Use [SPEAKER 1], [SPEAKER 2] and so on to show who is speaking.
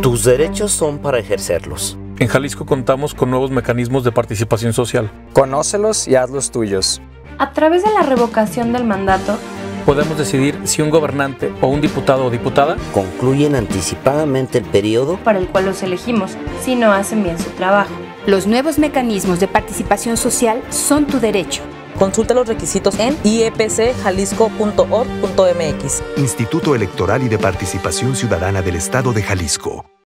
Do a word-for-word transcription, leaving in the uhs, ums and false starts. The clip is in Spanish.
[SPEAKER 1] Tus derechos son para ejercerlos.
[SPEAKER 2] En Jalisco contamos con nuevos mecanismos de participación social.
[SPEAKER 3] Conócelos y hazlos tuyos.
[SPEAKER 4] A través de la revocación del mandato,
[SPEAKER 2] podemos decidir si un gobernante o un diputado o diputada
[SPEAKER 1] concluyen anticipadamente el periodo
[SPEAKER 4] para el cual los elegimos, si no hacen bien su trabajo.
[SPEAKER 5] Los nuevos mecanismos de participación social son tu derecho.
[SPEAKER 6] Consulta los requisitos en i e p c jalisco punto org punto m x.
[SPEAKER 7] Instituto Electoral y de Participación Ciudadana del Estado de Jalisco.